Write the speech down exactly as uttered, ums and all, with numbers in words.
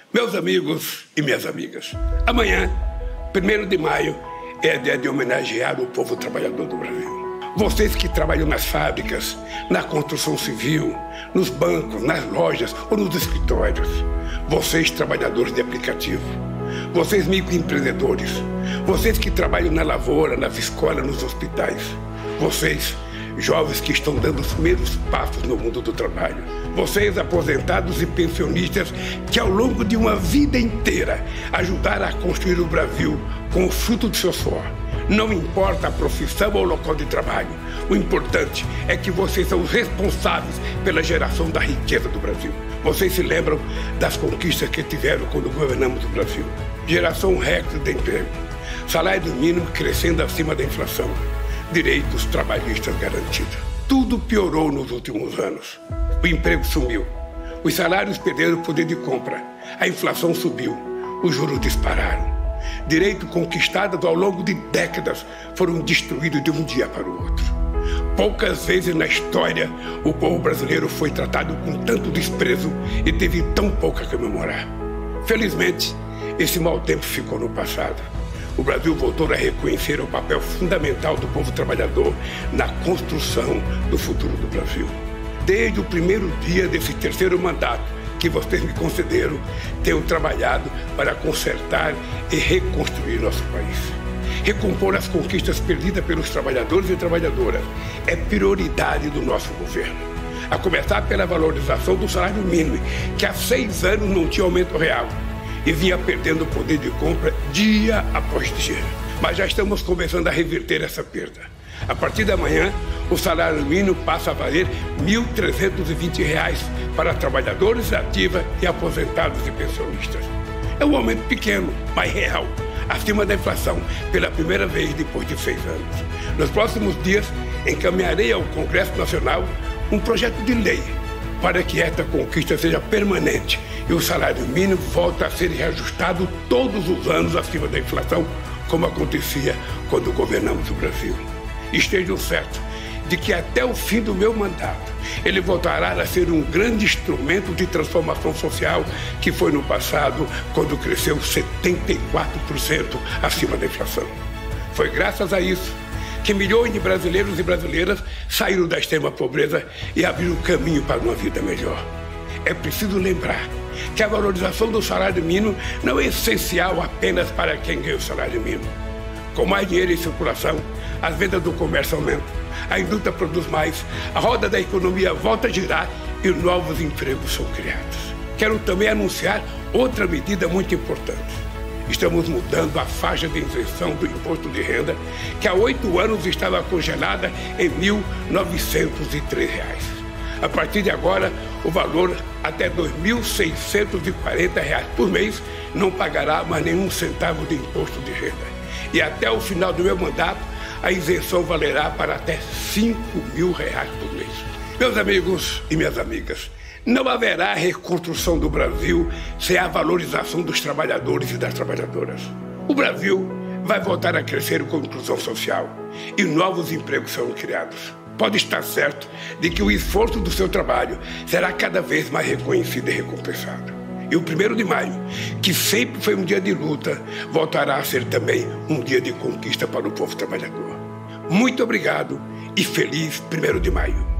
Meus amigos e minhas amigas, amanhã, primeiro de maio, é dia de homenagear o povo trabalhador do Brasil. Vocês que trabalham nas fábricas, na construção civil, nos bancos, nas lojas ou nos escritórios. Vocês, trabalhadores de aplicativo. Vocês, microempreendedores. Vocês que trabalham na lavoura, nas escolas, nos hospitais. Vocês, jovens que estão dando os primeiros passos no mundo do trabalho. Vocês, aposentados e pensionistas, que ao longo de uma vida inteira ajudaram a construir o Brasil com o fruto do seu suor. Não importa a profissão ou o local de trabalho. O importante é que vocês são os responsáveis pela geração da riqueza do Brasil. Vocês se lembram das conquistas que tiveram quando governamos o Brasil. Geração recorde de emprego. Salário mínimo crescendo acima da inflação. Direitos trabalhistas garantidos. Tudo piorou nos últimos anos. O emprego sumiu. Os salários perderam o poder de compra. A inflação subiu. Os juros dispararam. Direitos conquistados ao longo de décadas foram destruídos de um dia para o outro. Poucas vezes na história o povo brasileiro foi tratado com tanto desprezo e teve tão pouco a comemorar. Felizmente, esse mau tempo ficou no passado. O Brasil voltou a reconhecer o papel fundamental do povo trabalhador na construção do futuro do Brasil. Desde o primeiro dia desse terceiro mandato que vocês me concederam, tenho trabalhado para consertar e reconstruir nosso país. Recompor as conquistas perdidas pelos trabalhadores e trabalhadoras é prioridade do nosso governo. A começar pela valorização do salário mínimo, que há seis anos não tinha aumento real e vinha perdendo o poder de compra dia após dia. Mas já estamos começando a reverter essa perda. A partir da manhã, o salário mínimo passa a valer mil trezentos e vinte reais para trabalhadores ativos e aposentados e pensionistas. É um aumento pequeno, mas real, acima da inflação, pela primeira vez depois de seis anos. Nos próximos dias, encaminharei ao Congresso Nacional um projeto de lei para que esta conquista seja permanente e o salário mínimo volte a ser reajustado todos os anos acima da inflação, como acontecia quando governamos o Brasil. Estejam certos de que até o fim do meu mandato ele voltará a ser um grande instrumento de transformação social que foi no passado quando cresceu setenta e quatro por cento acima da inflação. Foi graças a isso que milhões de brasileiros e brasileiras saíram da extrema pobreza e abriram caminho para uma vida melhor. É preciso lembrar que a valorização do salário mínimo não é essencial apenas para quem ganha o salário mínimo. Com mais dinheiro em circulação, as vendas do comércio aumentam, a indústria produz mais, a roda da economia volta a girar e novos empregos são criados. Quero também anunciar outra medida muito importante. Estamos mudando a faixa de isenção do imposto de renda, que há oito anos estava congelada em mil novecentos e três reais. A partir de agora, o valor até dois mil seiscentos e quarenta reais por mês não pagará mais nenhum centavo de imposto de renda. E até o final do meu mandato, a isenção valerá para até cinco mil reais por mês. Meus amigos e minhas amigas, não haverá reconstrução do Brasil sem a valorização dos trabalhadores e das trabalhadoras. O Brasil vai voltar a crescer com inclusão social e novos empregos serão criados. Pode estar certo de que o esforço do seu trabalho será cada vez mais reconhecido e recompensado. E o primeiro de maio, que sempre foi um dia de luta, voltará a ser também um dia de conquista para o povo trabalhador. Muito obrigado e feliz primeiro de maio.